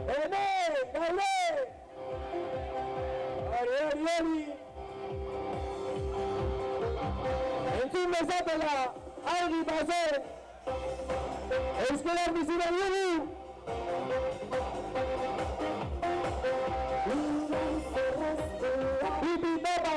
gané. Ari. Encima sátela, Ari pasó. Euskal Herria dugu. Bibi tapa.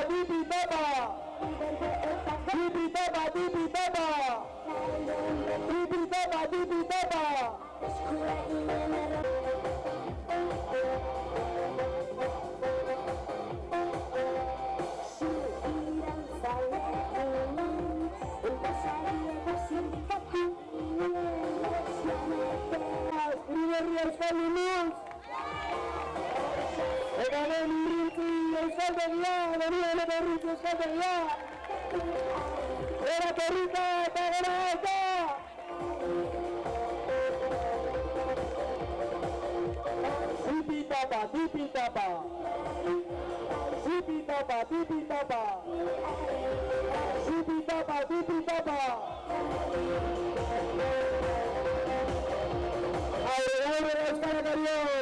Era que rica, Tipi tapa. Ahora, Euskal Herria.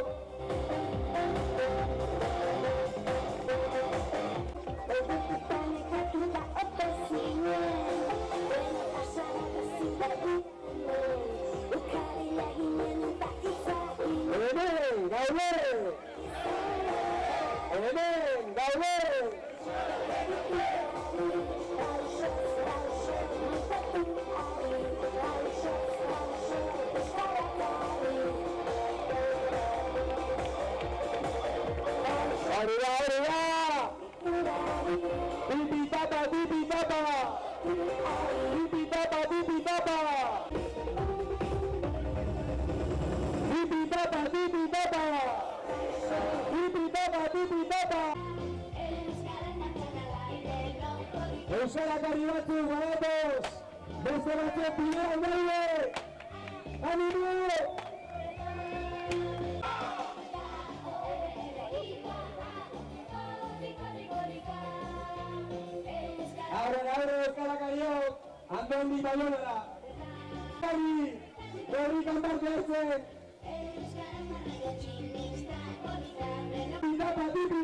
Euskal Herria batzuk badatoz, beste batzuk bidean daude, animo! Aurre Euskal Herriok, Andondi Baionara. Gorrikan parte hartzen. Tipi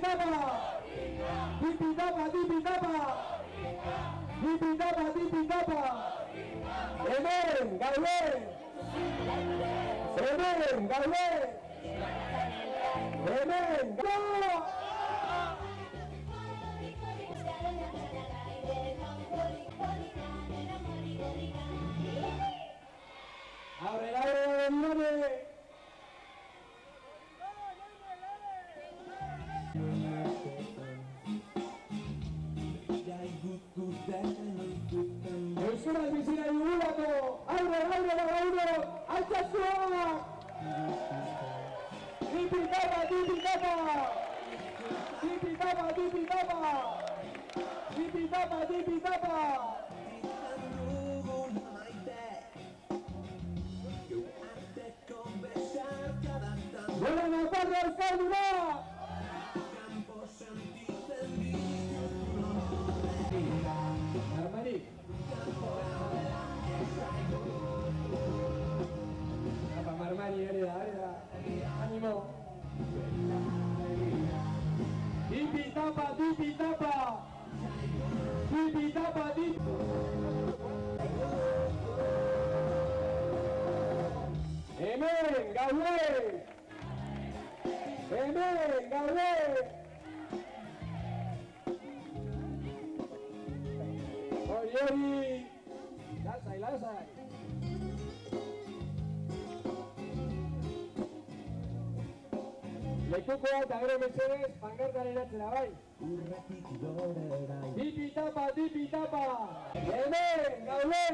tapa. Hemen, gaude. Aurre, Euskara bizira dugulako, aurre, altxasuak! Tipi tapa! ¡Buena Navarra, Euskalduna! Armani. Apa Marmani ada. Animo. Tipi tapa. Hemen, gaude. Hori, lasai. Lekukoa eta gero mesedez, pankartaren atzera bai. Tipi tapa. Hemen, gaude.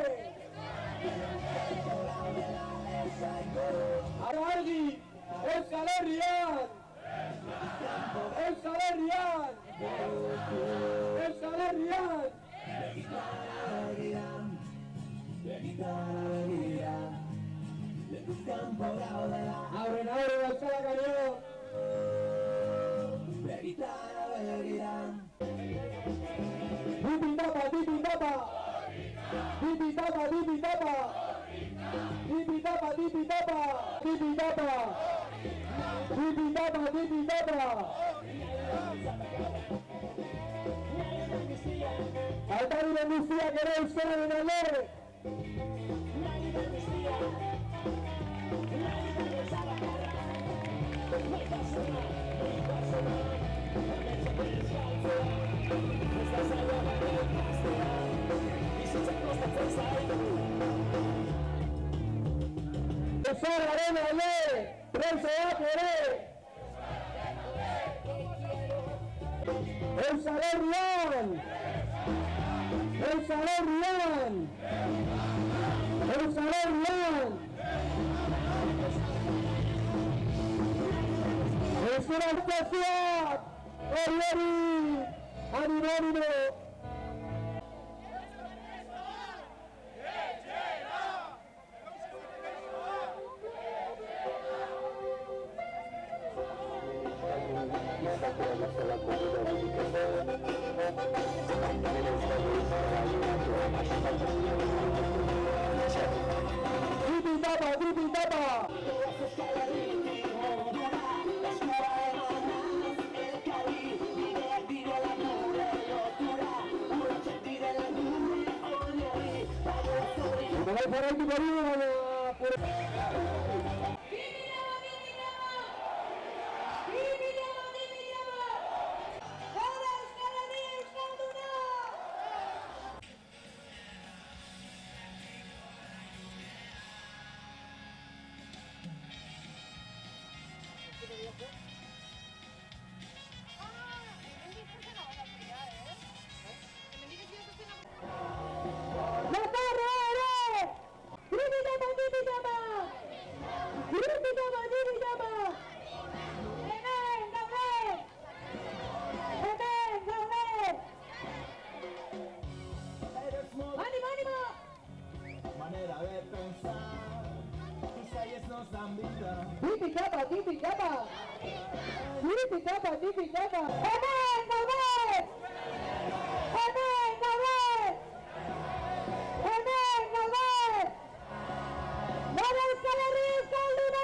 Ara argi, Euskal Herrian. Aurre, Euskal Herria. Tipi tapa. Tapa, Titi Tapa. Altari de Lucía, queréis ser en el ley. Sara Arena, le, Prensa va el Salón Rian, el Salón Rian, el Salón Rian, es una estación, Oriori, Animónimo. Titi Tapa. Titi Tapa, Titi Tapa. Titi Tapa, Titi Tapa. ¡Amén, amén! ¡Amén, amén! ¡Amén, amén! ¡Vamos a la Río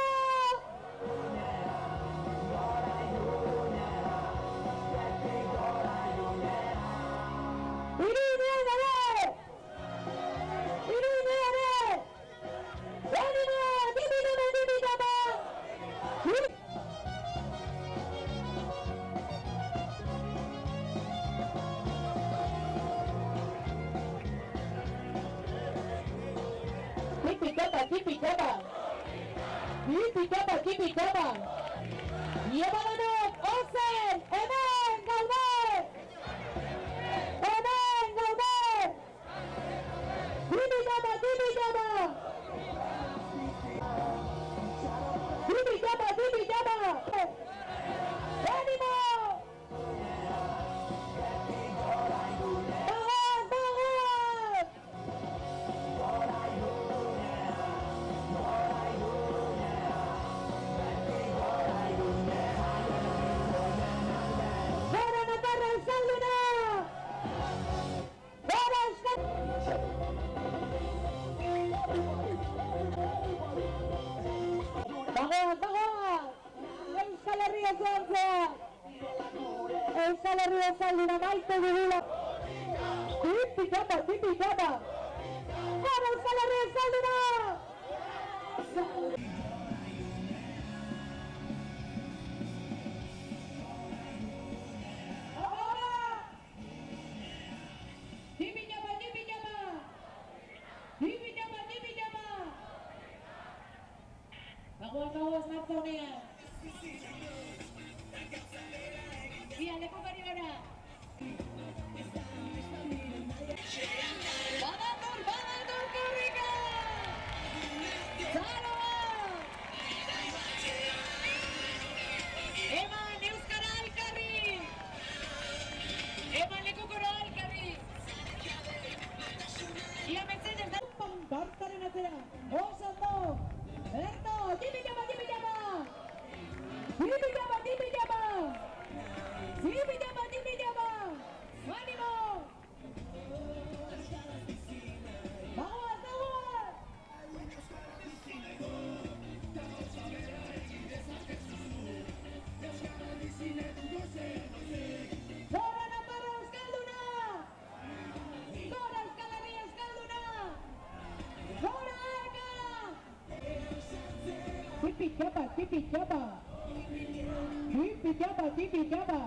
Titi Tapa, Titi Tapa, Titi Tapa. Llévanos, Osen, Emen, Galvez, Emen, Galvez. Titi Tapa, Titi Tapa, Titi Tapa, Titi Tapa. ¡Ánimo! Euskal Herria Zalduna maite dugula. Titi Tapa, Titi Tapa. Gara Euskal Herria Zalduna! Titi Tapa, Titi Tapa. Titi Tapa, Titi Tapa. Bagoaz martzonean. Iya, leku bari gara. Badator korrika! Zaroa! Eman euskara alkarri! Eman lekukora alkarri! Ia mesedez da... Pankartaren atera! Osando! Erno! Titi Tapa, Titi Tapa! Titi Tapa, Titi Tapa! Titi Tapa, Titi Tapa. ¡Ánimo! ¡Vamos, vamos! tipi jaba, tipi jaba. Tipi jaba, tipi jaba.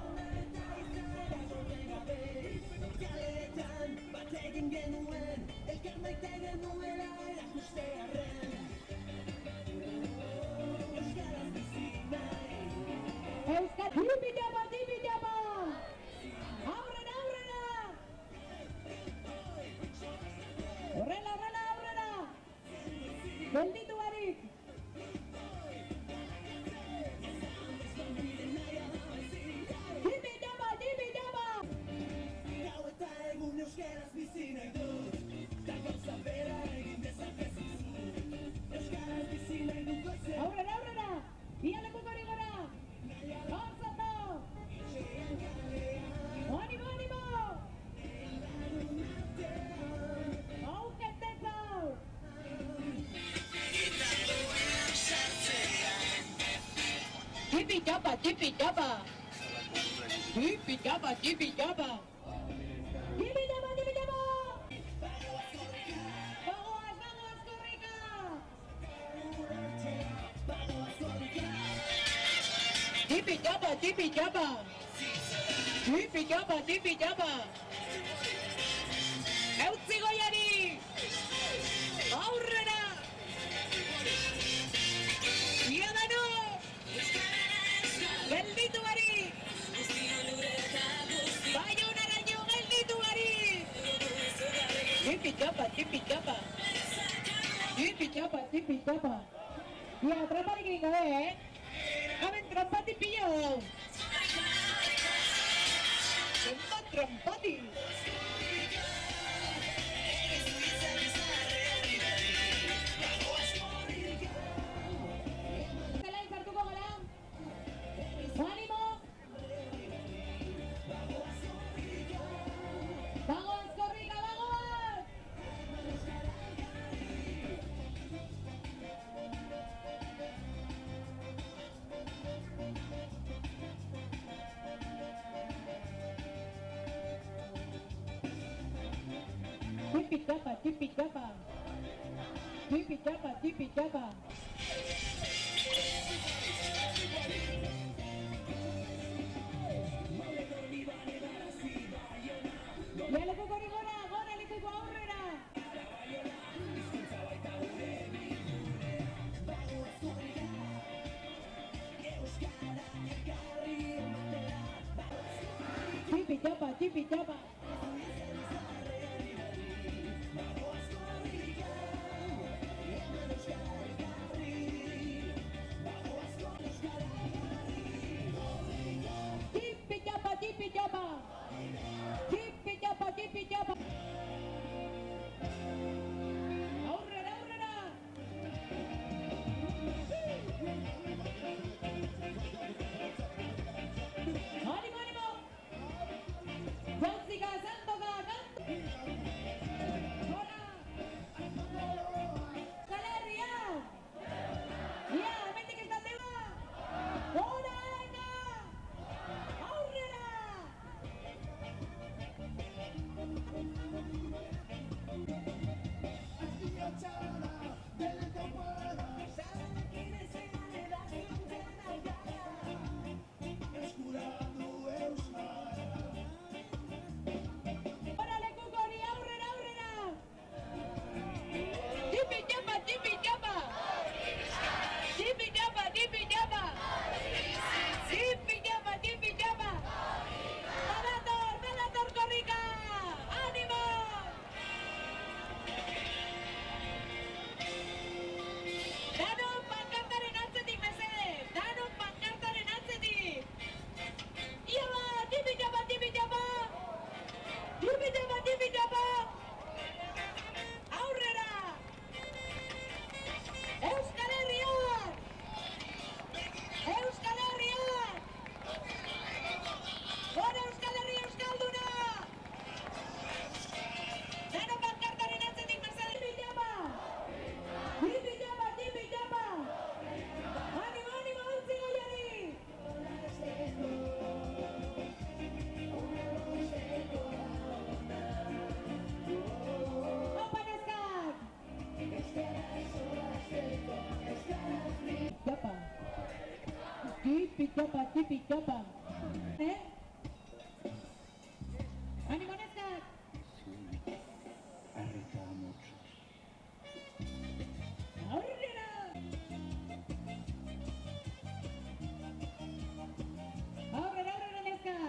Euskal tipi jaba, tipi jaba. Aurrera, aurrera. Horrela, horrela, aurrera. Gelditu barik. Tipi jaba, tipi jaba. Aurrera, aurrera. Ia lekukori gora. Orzatu. Animo, animo. Auketezau. Tipi jaba, tipi jaba. Tipi jaba, tipi jaba. Tipi jaba, tipi jaba. Bagoaz, bagoaz, korrika. Tipi jaba, tipi jaba. Tipi jaba, tipi jaba. Eutzi goiari. Aurrera. Ia dano. Gelditu bari. Bayonaraino gelditu bari. Tipi jaba, tipi jaba. Tipi jaba, tipi jaba. Ia, tramparik egin gabe, Hemen trampati pilo. Zenbat trampati. Zelain sartuko gara. Animo. Bagoaz, korrika, bagoaz. Tipi jaba, tipi jaba. Tipi jaba, tipi jaba. Ya lekukori gora, gora lekuko aurrera. Tipi jaba, tipi jaba. Tipi jaba, tipi jaba. Tipi jaba, tipi jaba. Aurrera, aurrera. Animo, animo. Jauzika. tipi capa. Ánimo, Néstor. Arriba mucho. Aurrera. Aurrera, Néstor.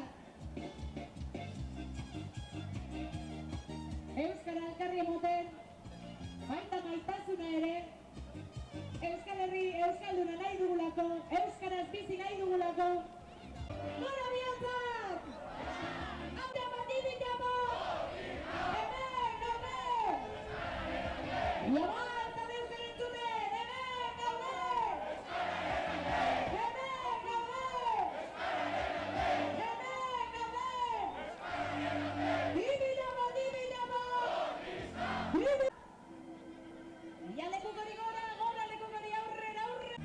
Euskara alkarri emoten, baita maitasuna ere, Euskal Herri Euskalduna nahi dugulako, Euskaraz bizi nahi dugulako. Gora bihotzak! Hauda bat ibitamo! Hemen gaude! Labarta Euskal entzuten! Hemen gaude! Hemen gaude! Hemen gaude! Ibitamo! Ya lekukori gora, lekukori aurrera!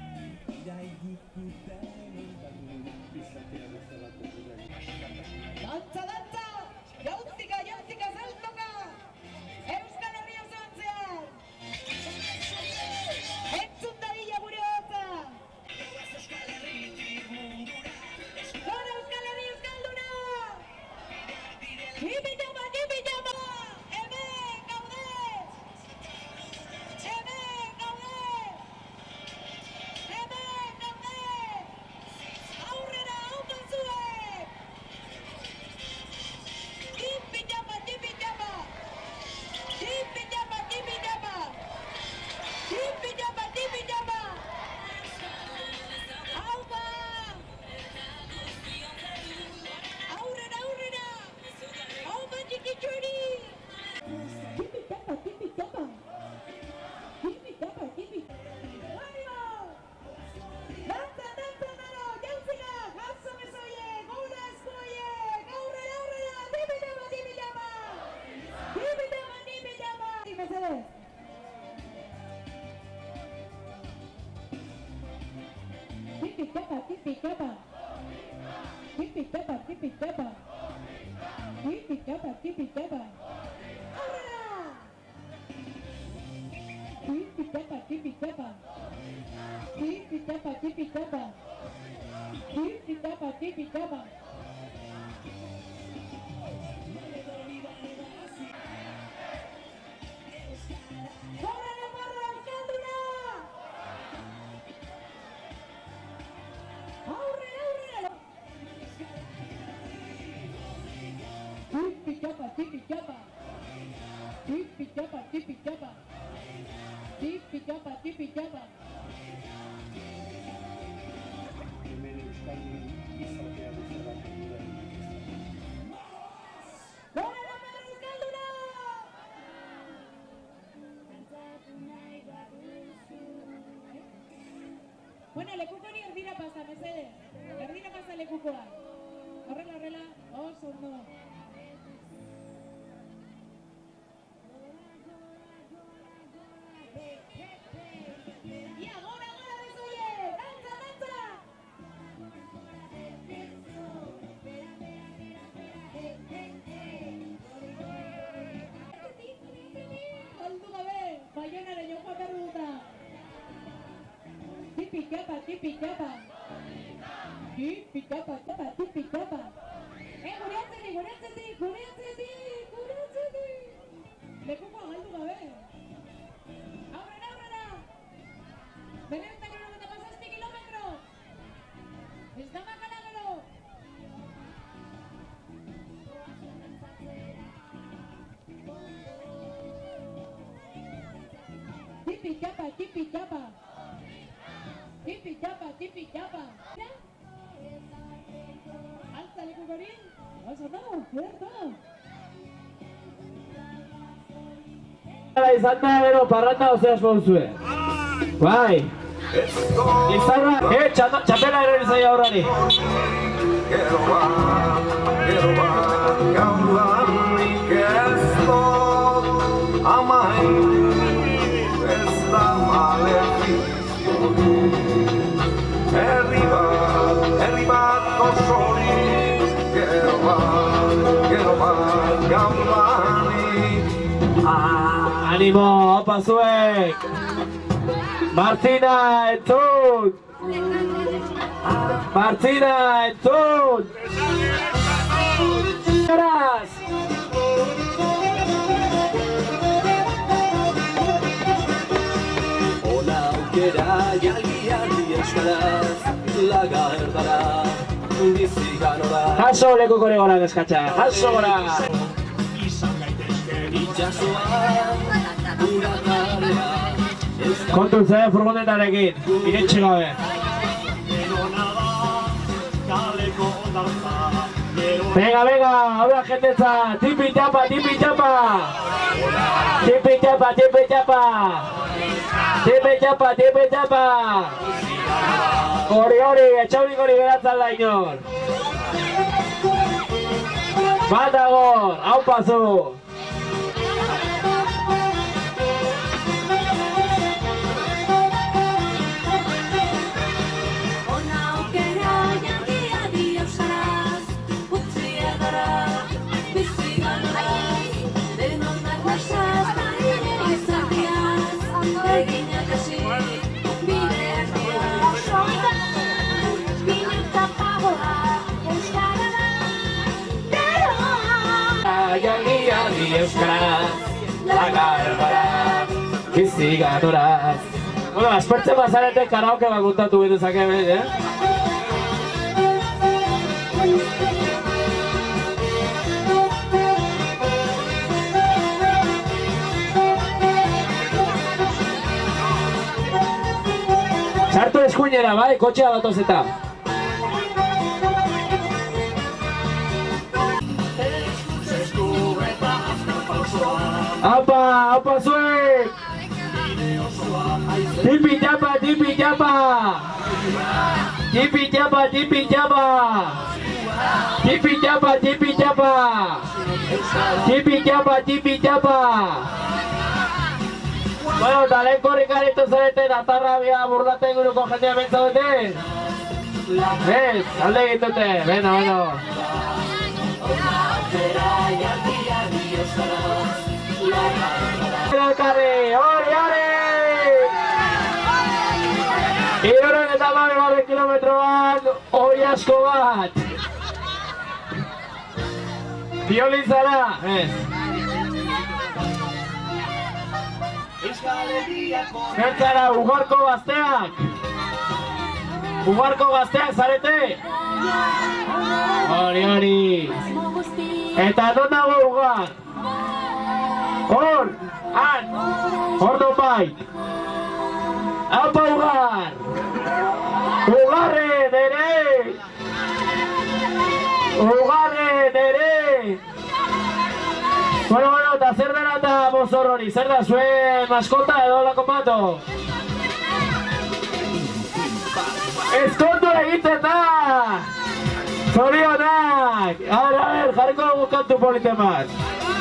Dantza! Jauztika saltoka! Euskal Herri osoan zehar! Entzun dadila gure hotza! Gora Euskal Herri Euskalduna! Ibitama! Hemen gaude! Aurrera, hautan zuek! Tipitama! Haupa! Aurrera! Haupa txikitxuri! Tipitama! Ánimo! Dantza, nano! Jauzika! Jaso mesoiek! Gora eskuoiek! Aurrera! Tipitama! Mesedez! Tipitama! Aurrera! Tipitama! ¡Gora Nafarroa Euskalduna! Aurrera! Tipitama! Hemen Euskaldun izatea bezalako duen. ¡Gora Nafarroa Euskalduna! Bueno, lekukori erdira pasa, mesedez. Erdira pasa lekukoa. Horrela, oso ondo. Ia, gora besoie! Dantza! Aldu gabe, Baionara jokoa perduta. Tipitama! Gure atzetik! Lekukoa galdu gabe. Aurrera! Benetan 97 kilometro! Ez da makala gero! Tipitama! Alza lekukori! Oso dago, zerto! Izan da gero parranda ozea asmo duzue. Bai! Izarra, txapela erori zaila horrari. Gero bat gaudanik ez dut amain, ez da malefizio. Herri bat osorik, gero bat gaudanik. Animo, opa zuek! Martina, entzut! Martzina, entzun! Horaz! Ona aukera jalgi euskaraz, laga erdara, bizi ganora. Jaso lekuko gora deskatxa, jaso gora! Itxasoan, urakarea, Kontuz, furgonetarekin, iretxe gabe. Venga, venga, ahora jendetza, tipi tapa, tipi tapa! Tipi tapa, tipi tapa! Tipi tapa, tipi tapa! Hori, etxaurik hori geratzen da inor! Bat agor, hau pasu! Adi euskaraz, laga erdara, bizi ganoraz. Bueno, aspertzen bazarete karaoke bat kontatu betezak hemen, Sartu eskuinera, bai, kotxea batoz eta. Apa zuek! Tipi tapa, tipi tapa! Tipi tapa, tipi tapa! Tipi tapa, tipi tapa! Tipi tapa, tipi tapa! Bueno, talen korrikaritu zareten atarrabia burlaten guruko jendea bentzaudeten? Ez, alde egitute, bueno. Elkarri, hori! Iroren eta barre kilometroan, hori asko bat! Biolin zara, ez? Zertzara, Ugarko gazteak! Ugarko gazteak zarete? Hori! Eta non dago Ugar? Hor! Hor non bai! Apa Ugar! Ugarren ere! Ugarren ere! Bueno, eta zer dena eta mozorrori? Zer da zuen maskota edo lako mato? Eskontu egiten da! Zorionak! A ver, jarriko dugu kantu politen bat.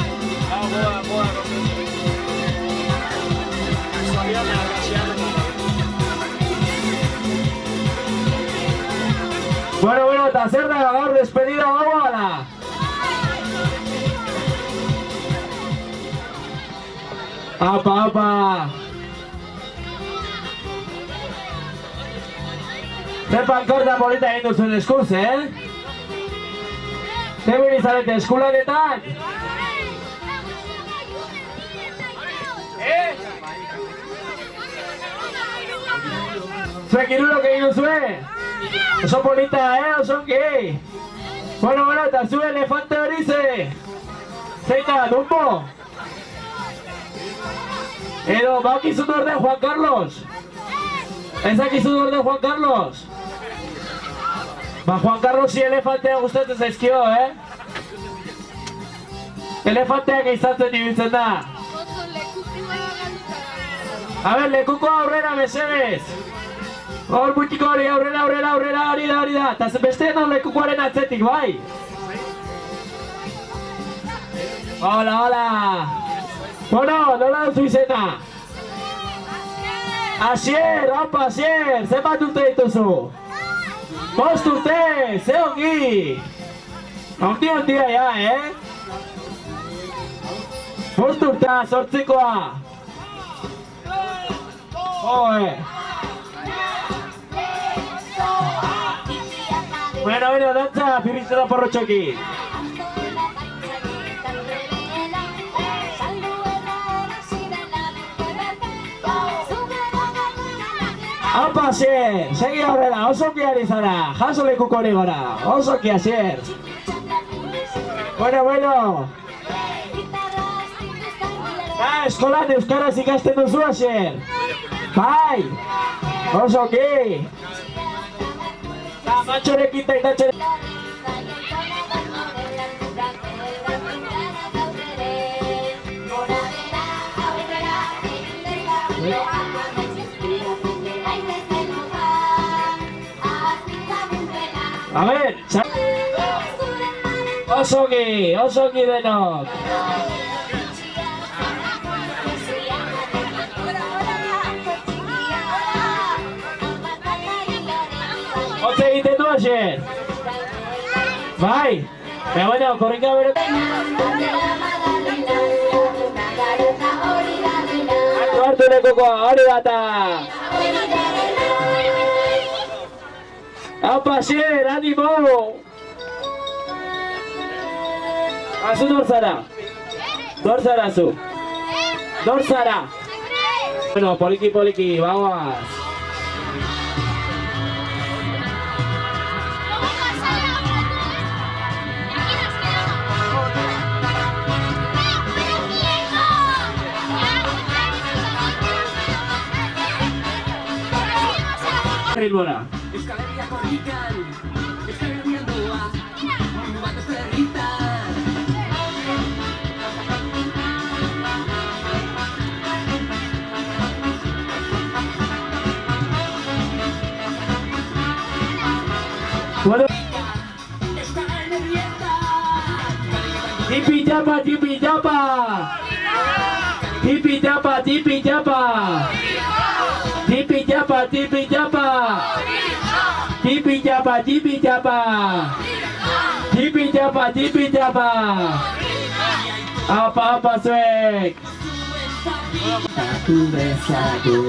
Bueno, eta zer da gaur despedida gaua ala? Apa! Zer pankorta polita egin duzuen eskuz, Zer bizarete eskulanetan? Zuek irurok egin duzue? Oso polita, oso ongi! Bueno, eta zu elefante hori ze? Zeita, Dumbo? Edo, bakizun orden Juan Carlos? Ezakizun orden Juan Carlos? Juan Carlos si elefantea gustatzen zaizkio, Elefanteak izatzen ibiltzen da. A ver, lekuko aurrera mesedez. Hor mutiko hori, aurrera, hori da. Eta beste non lekukoaren atzetik, bai? Hola. Bueno, nola duzu izena? Asier, zenbat urte dituzu? 5 urte, ze ongi! Ondia ja, 5 urtea, 8koa! Joe! Bueno, dantza, pirrizela porrotxoki. Apa, Asier, segi aurrera, osoki ari zara, jaso lekuko hori gora, osoki, Asier. Bueno. Eskolan euskaraz ikasten duzu, Asier. Bai, osoki. Matxorekin eta itatxorekin. A ver, osoki denok. Otze egiten du, Asier. Bai, bueno, korrika bero. Hartu nekoko, hori bata. Apa, Asier, animo! Azu dorzara. Dorzara zu. Dorzara. Bueno, poliki, vamos. Ritmora. Euskal Herria korrikan, Euskal Herria doa, bat ez herritan. Bueno. Euskal Herrieta. Tipi japa. Tipi japa. Tipi japa. Tipi japa. Tipi japa. Apa zuek. Satu besatu.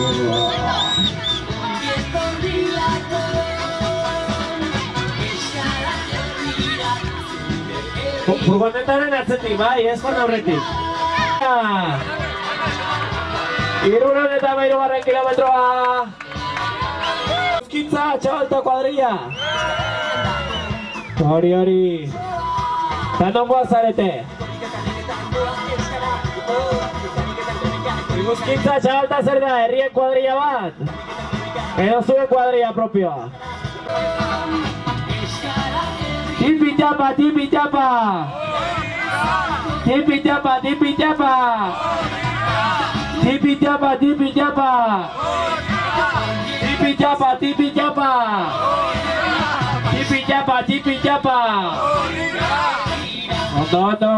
Furgonetaren atzetik, bai, ez joan aurretik. 303 kilometroa. Euskitza, txabalta kuadrilla. Hori. Tanongoa zarete. Euskitza, txabalta zer da, herrien kuadrilla bat. Edo zuen kuadrilla propioa. Tipi japa. Tipi japa. Tipi japa. Tipi japa. Tipi japa. Ondo.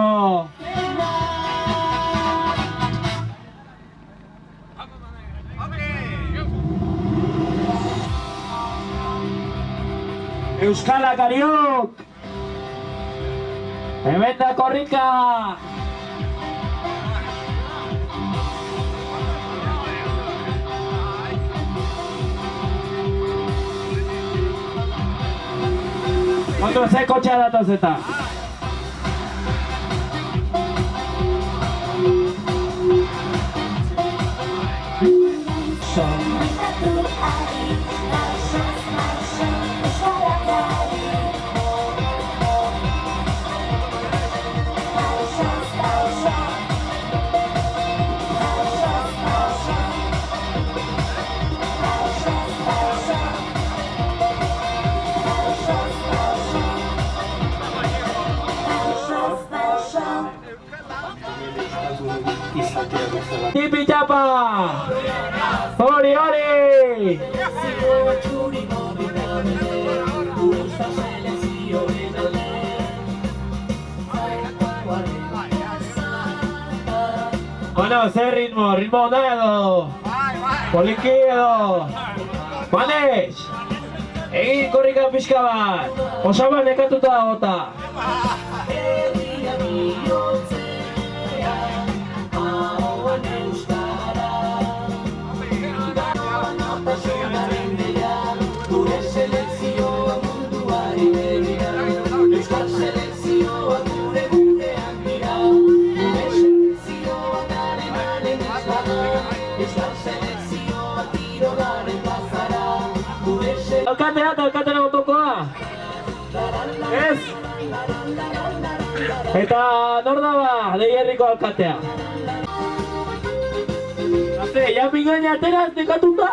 Euskal Akariok. Hemen da korrika. Ondo ze kotxea datoz eta. Tipi japa. Hori. Bueno, ze ritmo ona edo. Poliki edo. Juanes, egin korrika pixka bat. Osaba nekatuta gota. alkatea eta alkatera botokoa. Ez? Eta nor da ba, Leierriko alkatea. Gazte, ja mingaina ateraz nekatuta?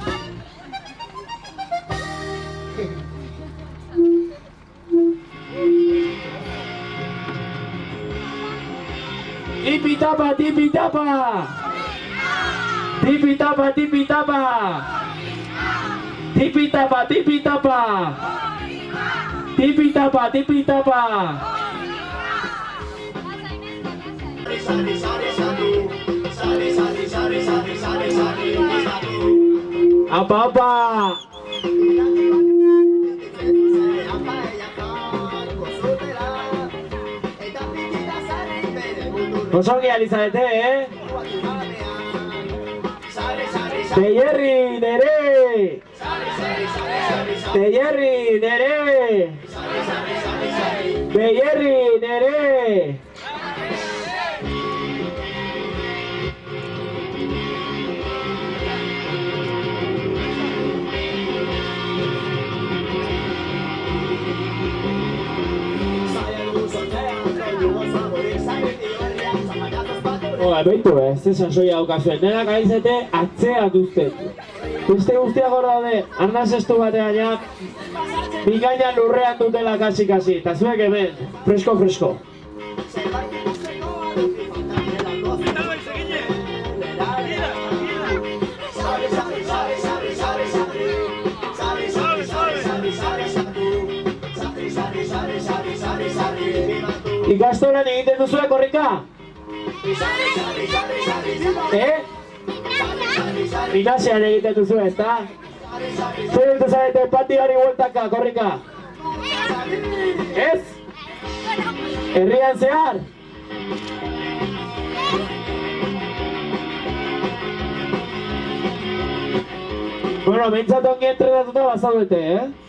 Tipi-tapa, tipi-tapa! Tipi-tapa, tipi-tapa! Tipi-tapa, tipi-tapa! Tipi-tapa, tipi-tapa! Apa-apa? Osongi alizarete, Leierri, nere! Leierri, nere! Leierri, nere! Beitu ez esan soia daukazuen, nena gaizete atzea duzten. Beste guztiak hor daude, arnaz estu batean ja, mingaina lurrean dutela kasi-kasi, eta zuek hemen, fresko-fresko. Ikastolan egiten duzue korrika? Gimnasian egiten duzu, ezta? Zer dut zarete patigari bueltaka, korrika? Ez? Herrian zehar? Bueno, behintzat ongi entrenatuta bazaudete,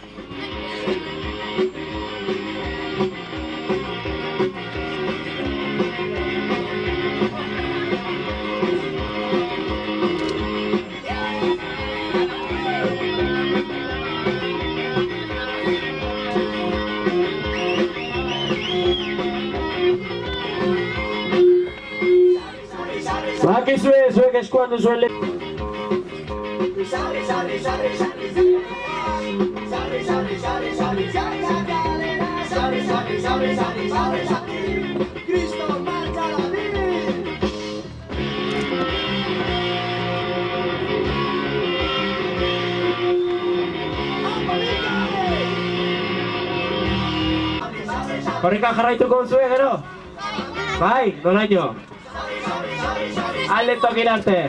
Bakizue, zuek eskuan duzuen le... Korrika jarraituko duzue, gero? Bai, noraino? Alde tokin arte!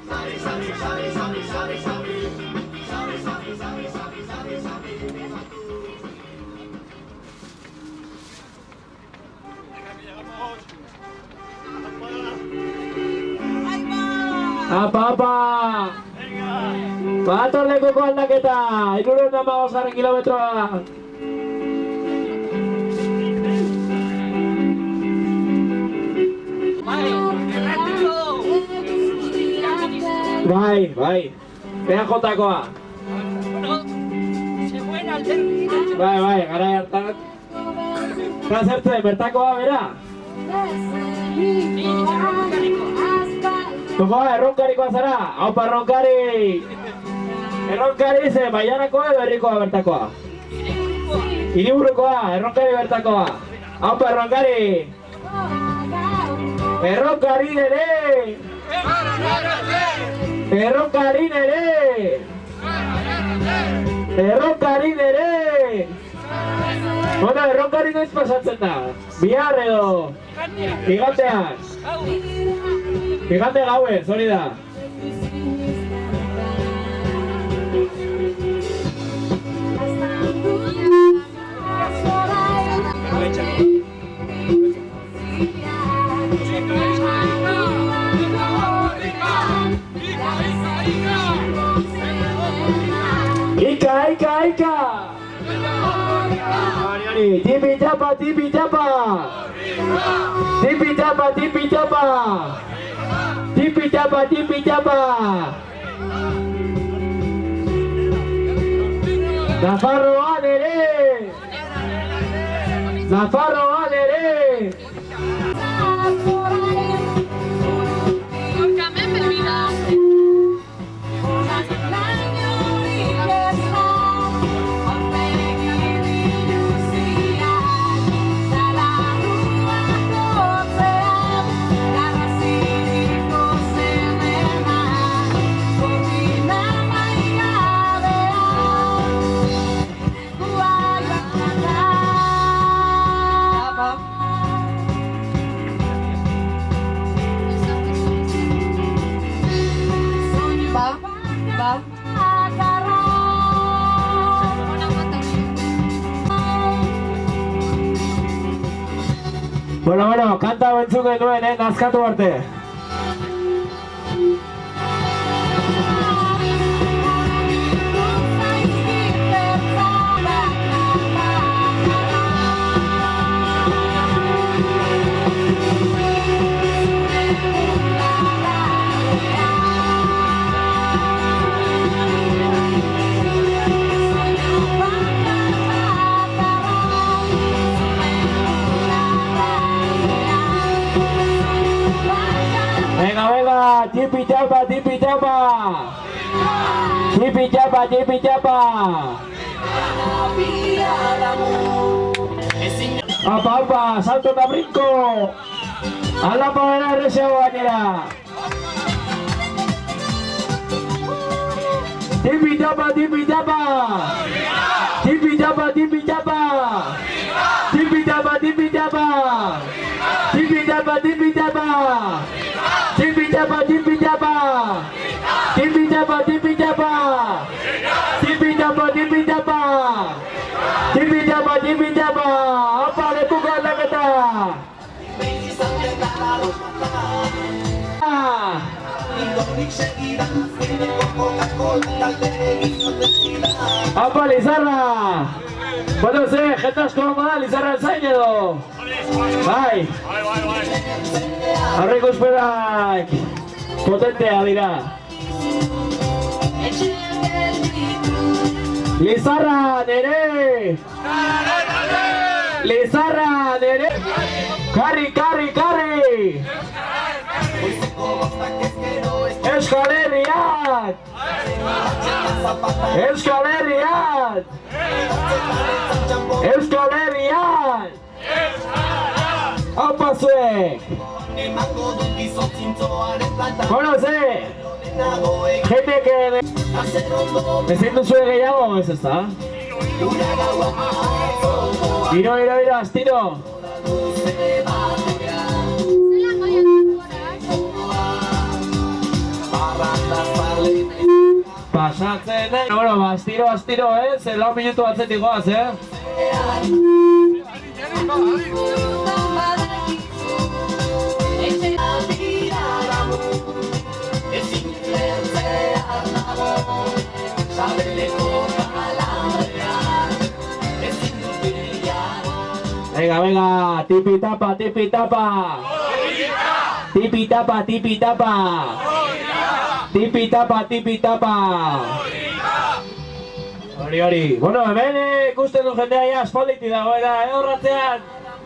Apa! Bator lekuko aldaketa! 315 kilometroa! Bai, PJ-koa. Bai, gara hartan. Zertzen, bertakoa, bera? Kokoa, erronkarikoa zara? Haupa, erronkari! Erronkari ze, baianakoa edo herrikoa bertakoa? Hiriburukoa, erronkari bertakoa. Haupa, erronkari! Erronkari nere! Erronkari nere! Erronkari nere! Bueno, erronkari noiz pasatzen da? Bihar edo? Gigantean? Gigante gauez, hori da. Ika! Tipi-tapa! Tipi-tapa! Nafarroan ere! Nafarroan ere! Bueno, kanta bentzuk genuen, nazkatu arte. Venga, tipi chapa, tipi chapa. Tipi chapa, tipi chapa. Apa, salto eta brinko. Ala pagara erreseago gainera. Tipi chapa, tipi chapa. Tipi chapa, tipi chapa. Tipi chapa, tipi chapa. Tipi chapa, tipi chapa. Tipi chapa, tipi chapa. Tipi chapa, tipi chapa. Tipi chapa, tipi chapa. Tipi chapa, tipi chapa. Apa lekuko aldaketa? Apa Lizarra. Bueno, jende asko da Lizarra zain edo. Bai. Aurreko esperak potentea dira. Lizarra nere! Lizarra nere! Karri, karri, karri! Euskal Herriak! Euskal Herriak! Euskal Herriak! Aupa zuek! Bueno, gente que... Ezin duzue gehiago, ez ezta? Iro, astiro! Pasatzen nahi... Bueno, astiro, lau minutu atzetik goaz, Venga, tipi tapa, tipi tapa. Tipi tapa, tipi tapa. Tipi tapa, tipi tapa. Hori. Bueno, hemen ikusten du jendea ja aspalditik dagoela, horratzean.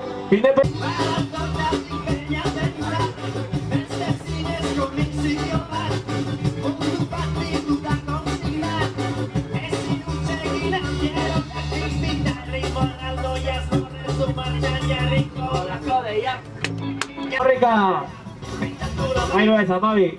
Horrika! Mairu ez, amabi!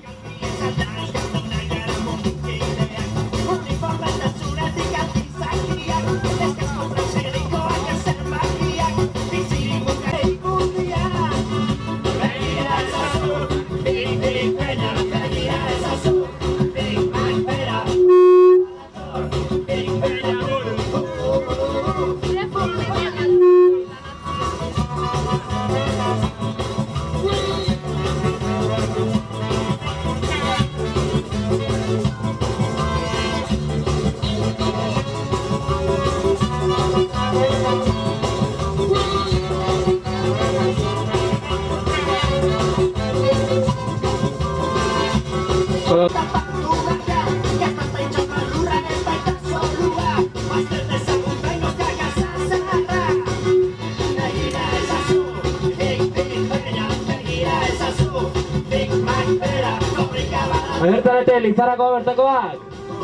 Agertarete Lizarrako bertakoak.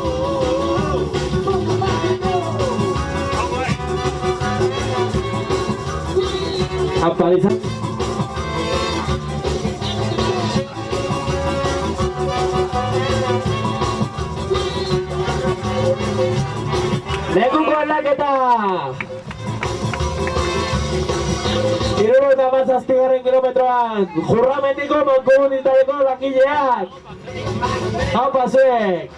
Apa Lizarra. Lekuko aldaketa! 77 kilometroan, Jurramentiko mankomunitateko langileak! Haupa zuek!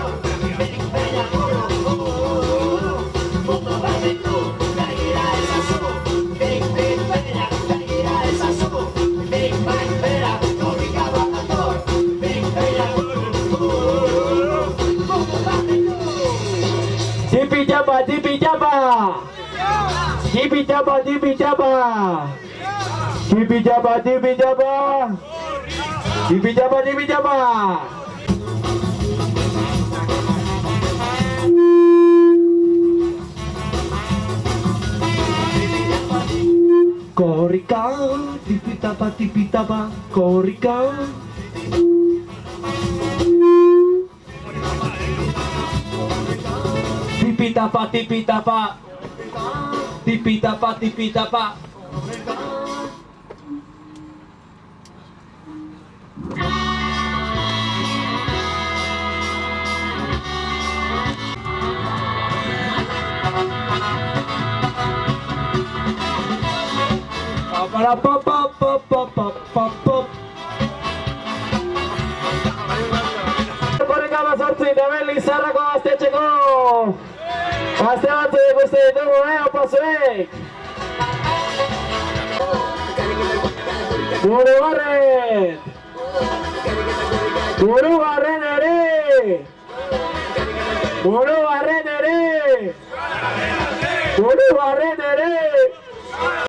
Tipi japa, tipi japa! Tipi japa, tipi japa! Tipi japa, tipi japa! Tipi japa, tipi japa! Korika, tipi tapa, korika. Tipi tapa, tipi tapa. Tipi tapa, tipi tapa. Para pop pop pop pop pop pop pop. Ponen gama sortzi, hemen Lizarrako gaztetxeko. Gazte batzu ikuste ditugu, opa zuek. Burugarren. Burugarren ere. Burugarren ere. Burugarren ere.